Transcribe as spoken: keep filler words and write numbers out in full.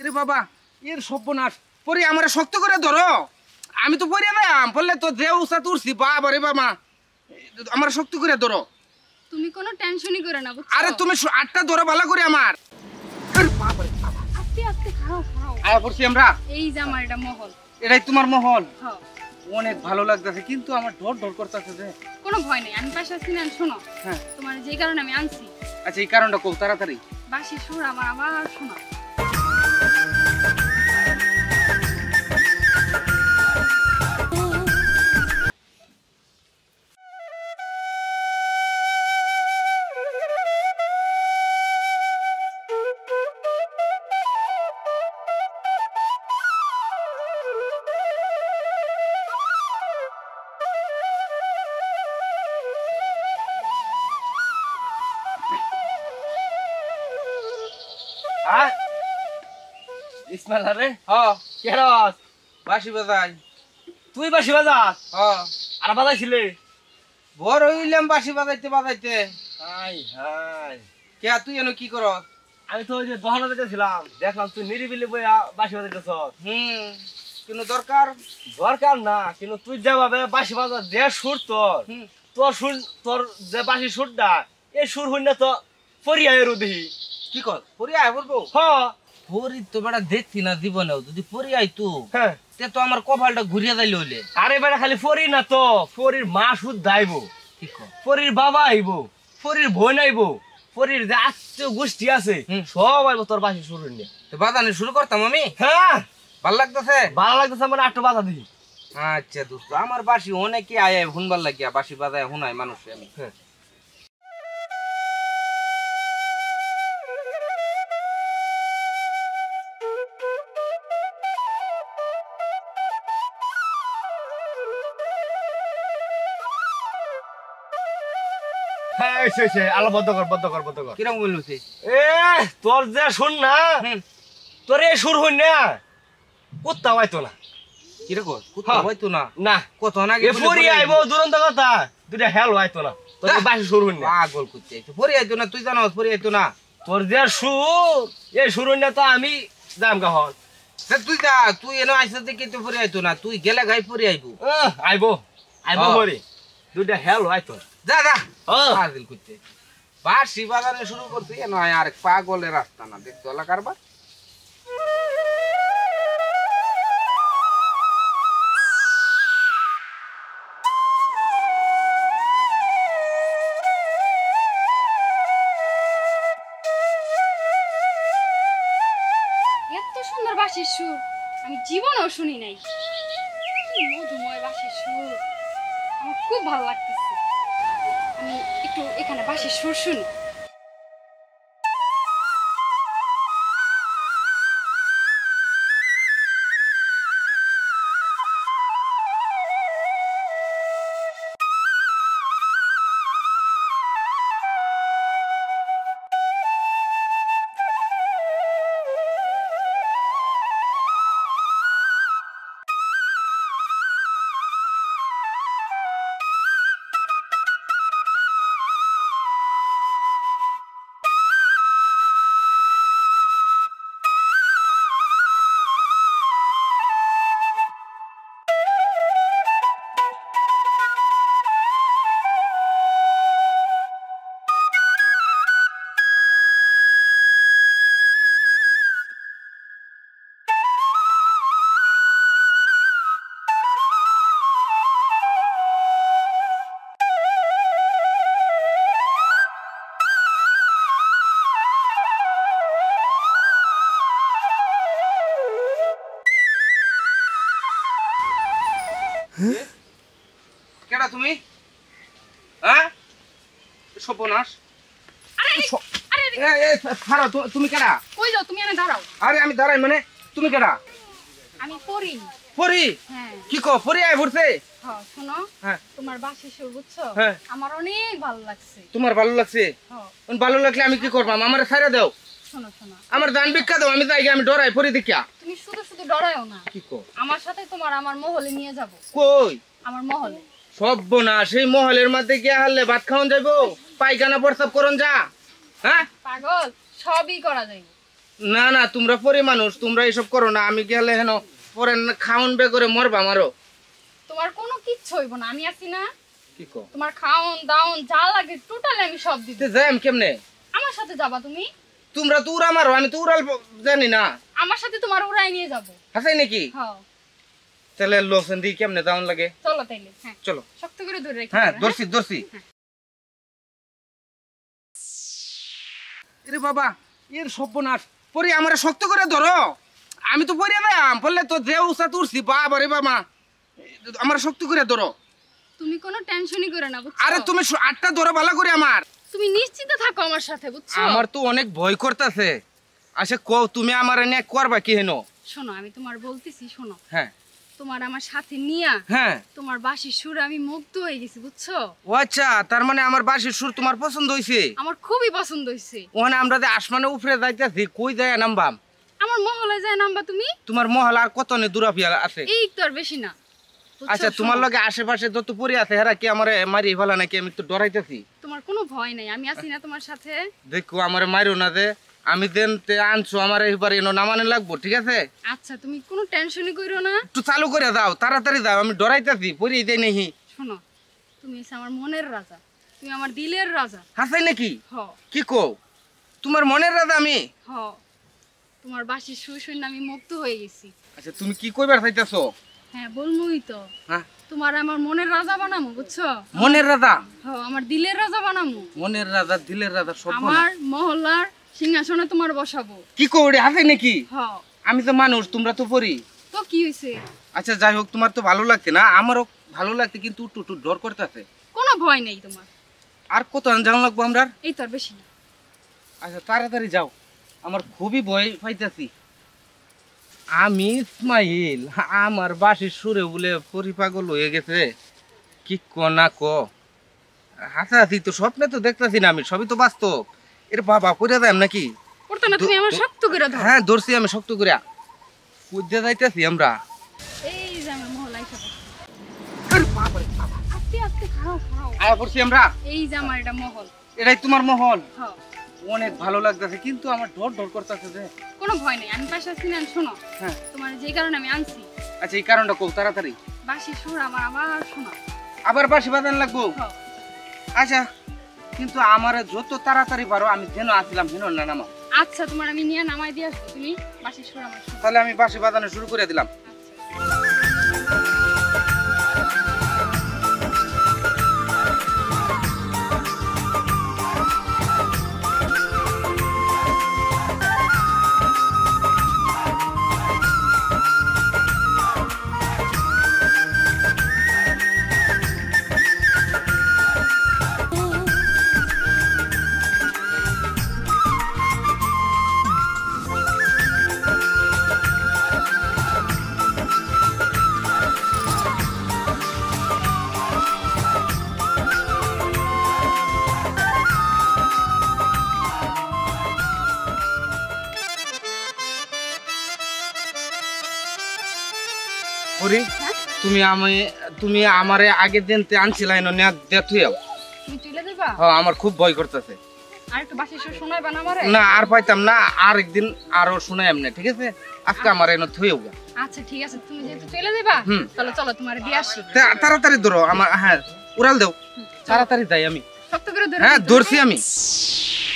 রে বাবা এর সর্বনাশ পরি আমারে শক্ত করে ধরো আমি তো পড়ে যাম বললে তো যে উসা তুরছি বাবা রে বাবা আমার শক্ত করে ধরো তুমি কোনো টেনশনই করে না বুঝছো আরে তুমি আটটা ধরো ভালো করে আমার আরে বাবা রে বাবা আস্তে আস্তে খাও খাও আয়া পড়ছি আমরা এই যে আমার এটা মহল এটাই তোমার মহল হ্যাঁ অনেক ভালো লাগতেছে কিন্তু আমার ডর ডর করতেছে যে কোনো ভয় নেই আমি পাশে আছি না শোনো হ্যাঁ তোমার যে কারণে আমি আনছি আচ্ছা এই কারণটা কও তাড়াতাড়ি বাসি সুর আমার আবার শোনা হ্যাঁ ইসমাইল রে হ্যাঁ কেরস বাঁশি বাজাই তুই বাসি বাজাস হ্যাঁ আর বাজাইছিলে বড় হইলাম বাঁশি বাজাইতে বাজাইতে হাই হাই কে তুই এনে কি কর আমি তো ওই যে দহনা যেতেছিলাম দেখলাম তুই নিরিবিলি বইয়া বাসি বাজাইতেছ হুম কোনো দরকার দরকার না কিন্তু তুই যেভাবে বাসি বাজা যে সুর তোর হুম তোর সুর তোর যে বাসি সুরটা এই সুর হইন তো ফরিয়া এরু দিহি কি কর পরি আয় বলবো হ পরি তো বেটা দেখছি না জীবনেও যদি পরি আইতো হ্যাঁ তে তো আমার কপালটা ঘুরিয়ে যাইলে হইলে আরে বেটা খালি ফরি না তো ফরির মা সুদ দাইব কি কর ফরির বাবা আইব ফরির বোন আইব ফরির যে আত্মীয় গোষ্ঠী আছে হুম। সব আইব তোর বাসি সুর নিয়ে তো বাজানো শুরু করতাম আমি হ্যাঁ ভাল লাগতেছে ভালো লাগতেছে আমার আটটা বাধা দিই আচ্ছা দোস্ত আমার বাসি অনেকে আয় আয় হুনবার লাগিয়া বাসি বাজায় হুনায় মানুষ আমি হ্যাঁ হ্যাঁ এসে এসে আলো বদ্ধ কর বদ্ধ কর বদ্ধ কর কিরকম বলছি এ তোর যে শুন না হুম তোর এই সুর হইন না কুত্তা হয়তো না কিরকম কুত্তা হ্যাঁ। হয়তো না না কত না এ ফরি আইব দুরন্ত কথা দুটা হেল হয়তো না তোর এই বাসি সুর হইন না পাগল করতে আইতো পরি আইতো না তুই জানো পরি আইতো না তোর যে সুর এই সুর হইন না তো আমি যাম গাহন তা তুই যা তুই এনে আইসা দেখি তো পরি আইতো না তুই গেলে গাই পরি আইবো আইব আইব হ্যাঁ। হরি দুটা হেল হয়তো যা যা হ্যাঁ। পাগল করতে বাসি বাজানো শুরু করছি এ নয় আর পাগলের রাস্তা না দেখতো এলাকার বা এত সুন্দর বাসির সুর আমি জীবনেও শুনি নাই কি মধুময় বাসির সুর আমার খুব ভালো লাগতেছে আমি একটু এখানে বাসির সুর শুনি কেডা তুমি হ্যাঁ সপনাশ আরে আরে এ এ ছাড়ো তু- তুমি কেডা কই যাও তুমি এনে দাঁড়াও আরে আমি দাঁড়াই মানে তুমি কেডা আমি পড়ি পরি হ্যাঁ কি কো পরি আয় পড়ছে হ্যাঁ শোনো হ্যাঁ তোমার বাসি সুর বুঝছো হ্যাঁ। আমার অনেক ভালো লাগছে তোমার ভালো লাগছে হ্যাঁ এখন ভালো লাগলে আমি কি করবাম আমার ছাইরা দাও শোনো শোনো আমার দান ভিক্ষা দাও আমি যাই আমি ডরাই পরি দেখিয়া তুমি শুধু শুধু ডরায়ও না কি কো আমার সাথে তোমার আমার মহলে নিয়ে যাব কই আমার মহলে সব না সেই মহলের মধ্যে গিয়া হারলে ভাত খাওয়ান যাইবো পায়খানা প্রস্তাব করন যা হ্যাঁ পাগল সবই করা যাইব না না তোমরা পরে মানুষ, তোমরা এসব করো না। আমি গেলে হেন পরে খাওন বে করে মরবা আমারও। তোমার কোনো কিচ্ছু হইব না, আমি আছি না। কি কো? তোমার খাওন দাওন যা লাগে টোটাল আমি সব দিব। তে যাই আমি কেমনে? আমার সাথে যাবা তুমি? তোমরা তো উড়া মারো, আমি তো উড়াল জানি না। আমার সাথে তোমার উড়াই নিয়ে যাবো। হাসাই নাকি? হ্যাঁ তাহলে লোসেন দি কেমনে দাউন লাগে? চলো তাইলে। হ্যাঁ চলো। শক্ত করে ধরে রাখি। হ্যাঁ দর্শি দর্শি। এরে বাবা এর সর্বনাশ, পরে আমার শক্ত করে ধরো। আমি তো পরে যাম, বললে তো যে উষা তুরছি বাবা রে বাবা, আমার শক্ত করে ধরো। তুমি কোনো টেনশনই করে না বুঝছো? আরে তুমি স- আটটা ধরো ভালো করে আমার। তুমি নিশ্চিন্তে থাকো আমার সাথে বুঝছো? আমার তো অনেক ভয় করতেছে। আচ্ছা কও তুমি আমার এনে করবা কি হেন? শোনো আমি তোমার বলতেছি শোনো। হ্যাঁ তোমার আমার সাথে নিয়া হ্যাঁ। তোমার বাঁশির সুরে আমি মুগ্ধ হয়ে গেছি বুঝছো? ও আচ্ছা, তার মানে আমার বাঁশির সুর তোমার পছন্দ হইছে। আমার খুবই পছন্দ হয়েছে। ওখানে আমরা যে আসমানে উপরে যাইতেছি, কই যায় নামবাম? আমার মহলে যায় নামবা তুমি? তোমার মহল আর কত নে দূরাফিয়া আছে? এই তো আর বেশি না বুঝছো? আচ্ছা তোমার শোনো, লগে আশেপাশে যত পরি আছে হেরা কি আমারে মারি ফেলা নাকি? আমি তো ডরাইতেছি। তোমার কোনো ভয় নাই, আমি আছি না তোমার সাথে। দেখো আমারে মারিও না যে, আমি দেন তে আনছো আমার এইবার এনো নামানে লাগবো, ঠিক আছে? আচ্ছা তুমি কোনো টেনশনই কইরো না। একটু চালু করে দাও, তাড়াতাড়ি দাও, আমি ডরাইতেছি, পরি দেই নাহি। শোনো তুমি হচ্ছে আমার মনের রাজা, তুমি আমার দিলের রাজা। হাসাই নাকি? হ কি কও? তোমার মনের রাজা আমি? হ তোমার বাঁশির সুর শুনে আমি মুগ্ধ হয়ে গেছি। আচ্ছা তুমি কি কইবার চাইতেছো? হ্যাঁ বলমুই তো, হ্যাঁ তোমার আমার মনের রাজা বানামু বুঝছো? মনের রাজা? হ আমার দিলের রাজা বানামু। মনের রাজা দিলের রাজা সব আমার মহল্লার সিংহাসনে তোমার বসাবো। কি কও রে? হাসাই নাকি? হ আমি তো মানুষ, তোমরা তো পরি। তো কি হইছে? আচ্ছা যাই হোক, তোমার তো ভালো লাগছে না, আমারও ভালো লাগছে, কিন্তু একটু একটু ডর করতেছে। কোনো ভয় নেই তোমার। আর কত জানা লাগবো আমরা? এই তো আর বেশি না। আচ্ছা তাড়াতাড়ি যাও, আমার খুবই ভয় পাইতেছি। আমি ইসমাইল, আমার বাঁশির সুরে বলে পরিপাগল হয়ে গেছে। কি ক না ক, হাসাহাসি তো স্বপ্নে তো দেখতেছি না আমি, সবই তো বাস্তব। এর বাবা কইরা যাই নাকি? করতে না তুমি আমার শক্ত করে ধরো। হ্যাঁ ধরছি আমি শক্ত করে, কুইদে যাইতেছি আমরা। এই যে আমার মহল্লায় সব আরে বাবারে বাবা, আস্তে আস্তে খাও খাও। আয়া পড়ছি আমরা। এই যে আমার এটা মহল। এটাই তোমার মহল? হ্যাঁ অনেক ভালো লাগতেছে, কিন্তু আমার ডর ডর করতেছে যে। কোনো ভয় নেই, আমি পাশে আছি না। শোনো হ্যাঁ তোমার যে কারণে আমি আনছি আচ্ছা এই কারণটা কও তাড়াতাড়ি। বাঁশির সুর আমার আবার শোনা। আবার বাঁশি বাজান লাগবো? হ্যাঁ আচ্ছা কিন্তু আমার যত তাড়াতাড়ি পারো, আমি যেন আসলাম যেন না নামা। আচ্ছা তোমার আমি নিয়ে নামাই দিয়ে আসবো, তুমি বাঁশির সুর আমার শোনো। তাহলে আমি বাঁশি বাজানো শুরু করে দিলাম। আচ্ছা পরি হ্যাঁ তুমি আমি তুমি আমারে আগের দিন তে আনছিলাই না নেয়া দেখুয়াও। তুমি চলে যাবা? হ্যাঁ আমার খুব ভয় করতেছে। আর একটু বাঁশির সুর শোনাইবা না আমারে? না আর পাইতাম না, আর একদিন আরো শোনাই এমনি, ঠিক আছে? আজকে আমার এনে থুয়েও গা। আচ্ছা ঠিক আছে, তুমি যেহেতু চলে যাবা হুম। তাহলে চলো তোমার দিয়ে আসি। তা- তাড়াতাড়ি ধরো আমার, হ্যাঁ উড়াল দেও, তাড়াতাড়ি যাই আমি। শক্ত করে ধরে হ্যাঁ রাখো। ধরছি আমি।